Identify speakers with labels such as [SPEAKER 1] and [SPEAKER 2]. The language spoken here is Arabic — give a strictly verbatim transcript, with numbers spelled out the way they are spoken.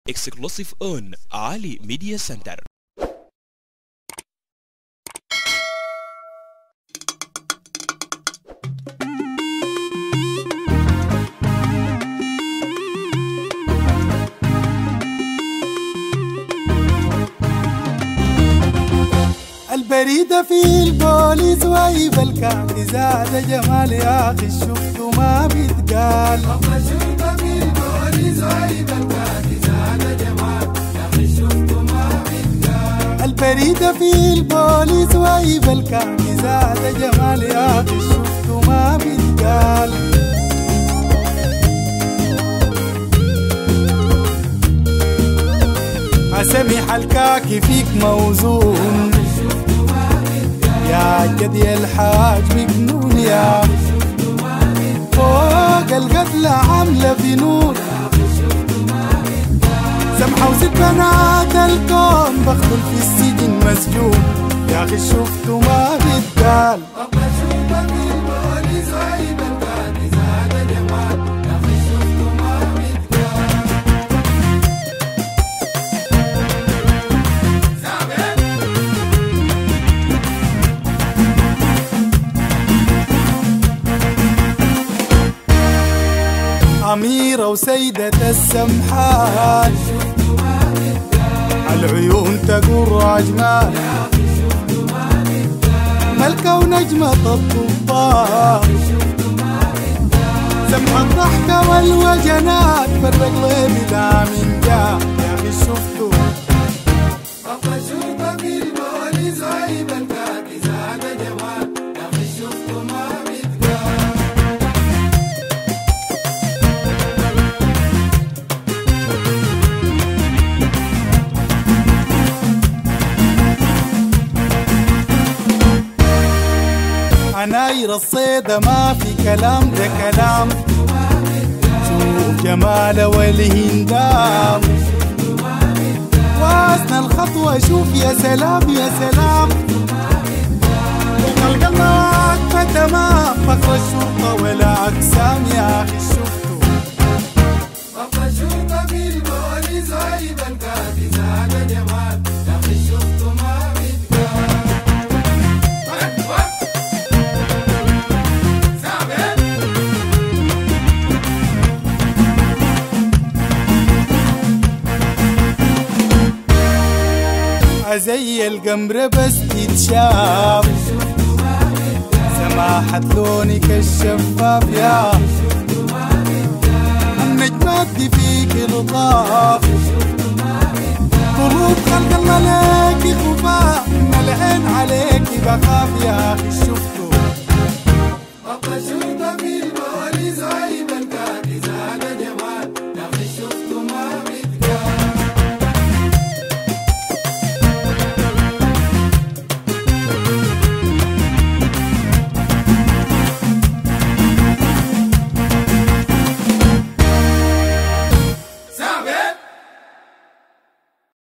[SPEAKER 1] Exclusive on Ali Media Center.
[SPEAKER 2] البريدة في البوليس وهيب الكعب زاد جمال يا أخي شفته ما بيتقال. البريدة في البوليس وهيب الكعب زاد جمال يا أخي شفته ما بيتقال. البريدة في البوليس وهيب الكعب زاد جمال يا أخي شفته ما بيتقال. أسمح الكاكي فيك موزون يا جدي الحاج مجنون يا فوق القتلى عاملة في نور سمحة وست بنات الكون بخدل في السجن مسجون يا أخي شفته ما بيتقال. أميرة وسيدة السمحات العيون تقر أجمال ملكة ونجمة الضباط سمح الضحكة والوجنات فرق لي بلا من جاء يا أخي شفته أبغى أشوفه في البوليس وهيب الكاكي زاد جمال يا أخي شفته ما بيتقال. عناير الصيدة ما في كلام ده كلام شوف جماله والهندام واسنى الخطوة شوف يا سلام يا سلام القلب واقفة تمام فخر الشرطة ولا أقسام يا أخي شفته فخر الشرطة في البوليس وهيب الكاكي زاد جمال يا أخي شفته ما بيتقال. زي القمر بس تتشاف سماحة لونك الشفاف يا النجمات دي فيك لطاف قلوب خلق الله ليكي خفاف من العين عليكي بخاف يا أخي شوف